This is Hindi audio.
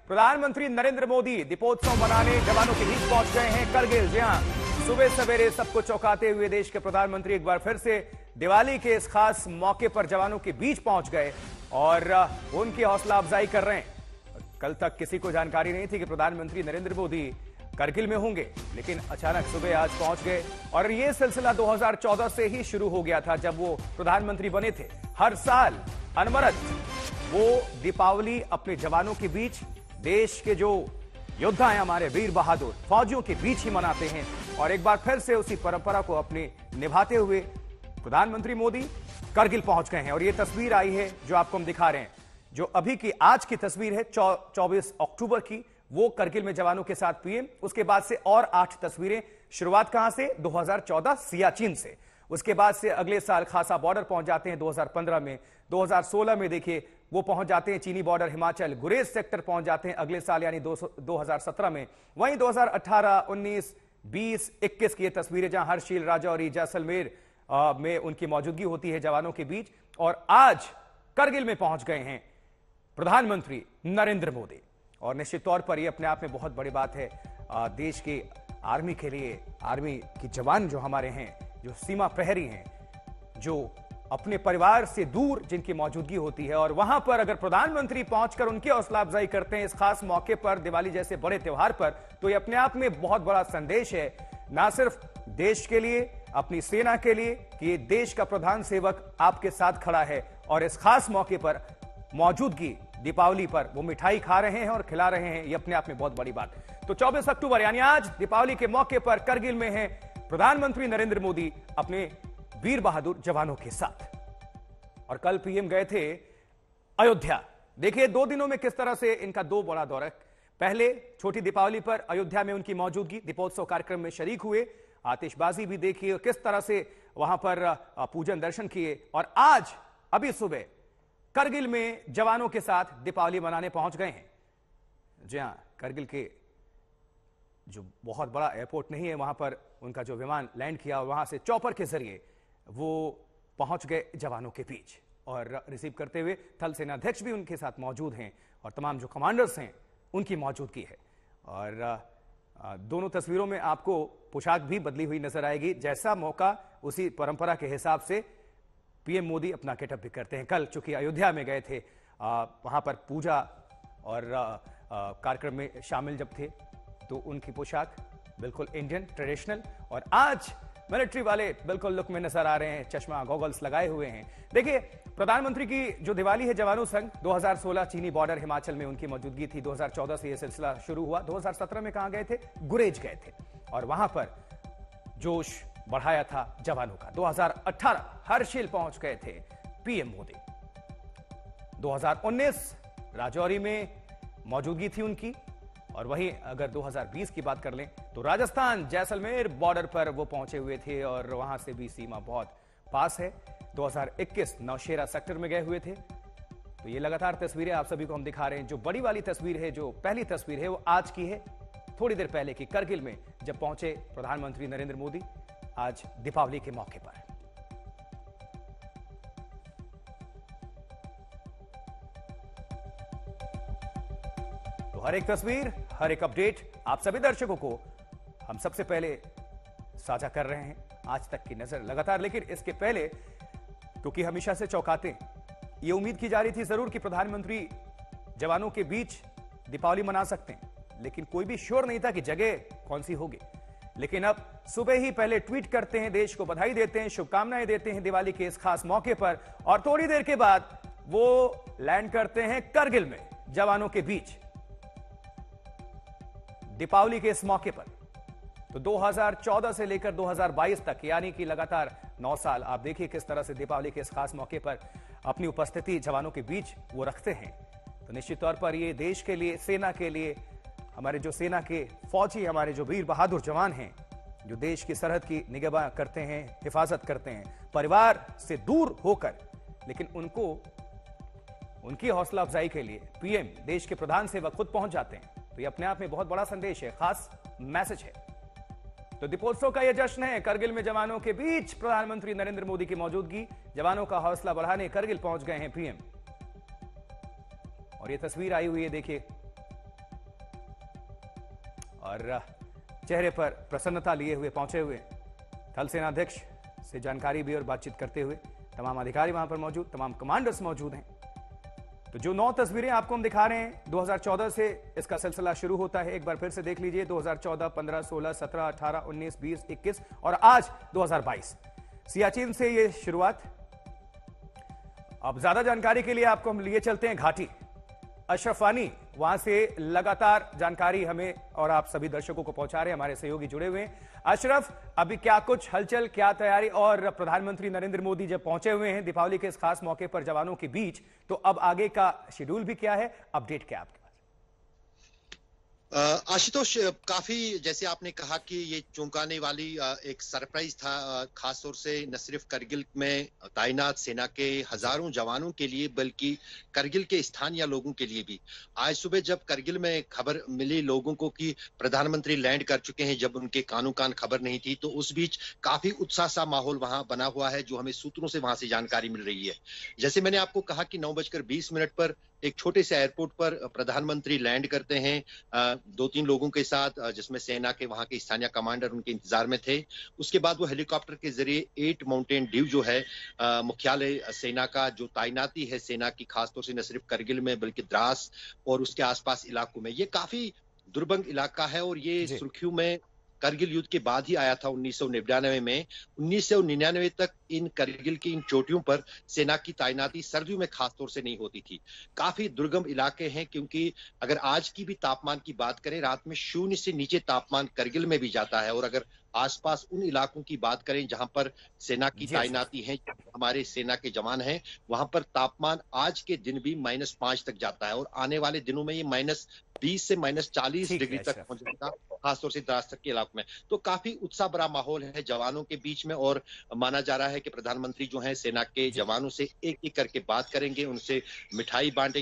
प्रधानमंत्री नरेंद्र मोदी दीपोत्सव मनाने जवानों के बीच पहुंच गए हैं करगिल। जी हां, सुबह सवेरे सबको चौंकाते हुए देश के प्रधानमंत्री एक बार फिर से दिवाली के इस खास मौके पर जवानों के बीच पहुंच गए और उनकी हौसला अफजाई कर रहे हैं। कल तक किसी को जानकारी नहीं थी कि प्रधानमंत्री नरेंद्र मोदी करगिल में होंगे, लेकिन अचानक सुबह आज पहुंच गए और यह सिलसिला 2014 से ही शुरू हो गया था जब वो प्रधानमंत्री बने थे। हर साल अनवरत वो दीपावली अपने जवानों के बीच, देश के जो योद्धा हैं हमारे वीर बहादुर फौजियों के बीच ही मनाते हैं और एक बार फिर से उसी परंपरा को अपने निभाते हुए प्रधानमंत्री मोदी करगिल पहुंच गए हैं। और ये तस्वीर आई है जो आपको हम दिखा रहे हैं, जो अभी की आज की तस्वीर है 24 अक्टूबर की, वो करगिल में जवानों के साथ पीएम। उसके बाद से और 8 तस्वीरें। शुरुआत कहां से? 2014 सियाचिन से। उसके बाद से अगले साल खासा बॉर्डर पहुंच जाते हैं 2015 में। 2016 में देखिए वो पहुंच जाते हैं चीनी बॉर्डर हिमाचल, गुरेज सेक्टर पहुंच जाते हैं अगले साल यानी 2017 में। वहीं 2018, 19, 20, 21 की ये तस्वीरें जहां हर्षिल, राजौरी, जैसलमेर में उनकी मौजूदगी होती है जवानों के बीच। और आज करगिल में पहुंच गए हैं प्रधानमंत्री नरेंद्र मोदी और निश्चित तौर पर यह अपने आप में बहुत बड़ी बात है देश की आर्मी के लिए। आर्मी की जवान जो हमारे हैं, जो सीमा प्रहरी हैं, जो अपने परिवार से दूर जिनकी मौजूदगी होती है, और वहां पर अगर प्रधानमंत्री पहुंचकर उनकी हौसला अफजाई करते हैं इस खास मौके पर, दिवाली जैसे बड़े त्योहार पर, तो यह अपने आप में बहुत बड़ा संदेश है, ना सिर्फ देश के लिए, अपनी सेना के लिए, कि ये देश का प्रधान सेवक आपके साथ खड़ा है और इस खास मौके पर मौजूदगी दीपावली पर वो मिठाई खा रहे हैं और खिला रहे हैं। ये अपने आप में बहुत बड़ी बात। तो 24 अक्टूबर यानी आज दीपावली के मौके पर करगिल में हैं प्रधानमंत्री नरेंद्र मोदी अपने वीर बहादुर जवानों के साथ। और कल पीएम गए थे अयोध्या। देखिए 2 दिनों में किस तरह से इनका 2 बड़ा दौरा। पहले छोटी दीपावली पर अयोध्या में उनकी मौजूदगी, दीपोत्सव कार्यक्रम में शरीक हुए, आतिशबाजी भी देखिए, किस तरह से वहां पर पूजन दर्शन किए। और आज अभी सुबह करगिल में जवानों के साथ दीपावली मनाने पहुंच गए हैं। जी हां, करगिल के जो बहुत बड़ा एयरपोर्ट नहीं है, वहां पर उनका जो विमान लैंड किया और वहां से चॉपर के जरिए वो पहुंच गए जवानों के बीच और रिसीव करते हुए थल सेना अध्यक्ष भी उनके साथ मौजूद हैं और तमाम जो कमांडर्स हैं उनकी मौजूदगी है। और दोनों तस्वीरों में आपको पोशाक भी बदली हुई नजर आएगी। जैसा मौका उसी परंपरा के हिसाब से पीएम मोदी अपना गेटअप भी करते हैं। कल चूंकि अयोध्या में गए थे, वहां पर पूजा और कार्यक्रम में शामिल जब थे, तो उनकी पोशाक बिल्कुल इंडियन ट्रेडिशनल, और आज मिलिट्री वाले बिल्कुल लुक में नजर आ रहे हैं, चश्मा गॉगल्स लगाए हुए हैं। देखिए प्रधानमंत्री की जो दिवाली है जवानों संग, 2016 चीनी बॉर्डर हिमाचल में उनकी मौजूदगी थी। 2014 से यह सिलसिला शुरू हुआ। 2017 में कहां गए थे? गुरेज गए थे और वहां पर जोश बढ़ाया था जवानों का। 2018 हर्षिल पहुंच गए थे पीएम मोदी। 2019 राजौरी में मौजूदगी थी उनकी। और वहीं अगर 2020 की बात कर लें तो राजस्थान जैसलमेर बॉर्डर पर वो पहुंचे हुए थे और वहां से भी सीमा बहुत पास है। 2021 नौशेरा सेक्टर में गए हुए थे। तो ये लगातार तस्वीरें आप सभी को हम दिखा रहे हैं। जो बड़ी वाली तस्वीर है, जो पहली तस्वीर है, वो आज की है, थोड़ी देर पहले की, करगिल में जब पहुंचे प्रधानमंत्री नरेंद्र मोदी आज दीपावली के मौके पर। तो हर एक तस्वीर, हर एक अपडेट आप सभी दर्शकों को हम सबसे पहले साझा कर रहे हैं, आज तक की नजर लगातार। लेकिन इसके पहले, क्योंकि हमेशा से चौंकाते, ये उम्मीद की जा रही थी जरूर कि प्रधानमंत्री जवानों के बीच दीपावली मना सकते हैं, लेकिन कोई भी श्योर नहीं था कि जगह कौन सी होगी। लेकिन अब सुबह ही पहले ट्वीट करते हैं, देश को बधाई देते हैं, शुभकामनाएं देते हैं दिवाली के इस खास मौके पर, और थोड़ी देर के बाद वो लैंड करते हैं करगिल में जवानों के बीच दीपावली के इस मौके पर। तो 2014 से लेकर 2022 तक, यानी कि लगातार 9 साल, आप देखिए किस तरह से दीपावली के इस खास मौके पर अपनी उपस्थिति जवानों के बीच वो रखते हैं। तो निश्चित तौर पर ये देश के लिए, सेना के लिए, हमारे जो सेना के फौजी, हमारे जो वीर बहादुर जवान हैं, जो देश की सरहद की निगरानी करते हैं, हिफाजत करते हैं, परिवार से दूर होकर, लेकिन उनको, उनकी हौसला अफजाई के लिए पीएम, देश के प्रधान सेवक खुद पहुंच जाते हैं। तो ये अपने आप में बहुत बड़ा संदेश है, खास मैसेज है। तो दीपोत्सव का यह जश्न है। करगिल में जवानों के बीच प्रधानमंत्री नरेंद्र मोदी की मौजूदगी, जवानों का हौसला बढ़ाने करगिल पहुंच गए हैं पीएम। और ये तस्वीर आई हुई है, देखिए और चेहरे पर प्रसन्नता लिए हुए पहुंचे हुए थल सेनाध्यक्ष से जानकारी भी और बातचीत करते हुए। तमाम अधिकारी वहां पर मौजूद, तमाम कमांडर्स मौजूद हैं। तो जो 9 तस्वीरें आपको हम दिखा रहे हैं, 2014 से इसका सिलसिला शुरू होता है। एक बार फिर से देख लीजिए, 2014, 15, 16, 17, 18, 19, 20, 21 और आज 2022, सियाचिन से ये शुरुआत। अब ज्यादा जानकारी के लिए आपको हम लिए चलते हैं घाटी। अशरफ वानी वहां से लगातार जानकारी हमें और आप सभी दर्शकों को पहुंचा रहे हैं, हमारे सहयोगी जुड़े हुए हैं। अशरफ, अभी क्या कुछ हलचल, क्या तैयारी, और प्रधानमंत्री नरेंद्र मोदी जब पहुंचे हुए हैं दीपावली के इस खास मौके पर जवानों के बीच, तो अब आगे का शेड्यूल भी क्या है, अपडेट क्या है आपके? आशुतोष, काफी जैसे आपने कहा कि ये चौंकाने वाली एक सरप्राइज था, खास तौर से न सिर्फ करगिल में तैनात सेना के हजारों जवानों के लिए बल्कि करगिल के स्थानीय लोगों के लिए भी। आज सुबह जब करगिल में खबर मिली लोगों को कि प्रधानमंत्री लैंड कर चुके हैं, जब उनके कानों कान खबर नहीं थी, तो उस बीच काफी उत्साह सा माहौल वहां बना हुआ है, जो हमें सूत्रों से वहां से जानकारी मिल रही है। जैसे मैंने आपको कहा कि 9:20 पर एक छोटे से एयरपोर्ट पर प्रधानमंत्री लैंड करते हैं 2-3 लोगों के साथ, जिसमें सेना के वहां के स्थानीय कमांडर उनके इंतजार में थे। उसके बाद वो हेलीकॉप्टर के जरिए 8 माउंटेन ड्यू जो है मुख्यालय सेना का, जो तैनाती है सेना की खासतौर से न सिर्फ करगिल में बल्कि द्रास और उसके आसपास इलाकों में, ये काफी दुर्गम इलाका है और ये सुर्खियों में करगिल युद्ध के बाद ही आया था 1999 में। 1999 तक इन करगिल की इन चोटियों पर सेना की तैनाती सर्दियों में खासतौर से नहीं होती थी। काफी दुर्गम इलाके हैं, क्योंकि अगर आज की भी तापमान की बात करें, रात में 0 से नीचे तापमान करगिल में भी जाता है। और अगर आसपास उन इलाकों की बात करें जहां पर सेना की तैनाती है, हमारे सेना के जवान हैं, वहां पर तापमान आज के दिन भी -5 तक जाता है और आने वाले दिनों में ये -20 से -40 डिग्री तक पहुंच जाएगा, खासतौर से द्रास तक के इलाकों में। तो काफी उत्साह भरा माहौल है जवानों के बीच में और माना जा रहा है कि प्रधानमंत्री जो है सेना के जवानों से एक एक करके बात करेंगे, उनसे मिठाई बांटेंगे।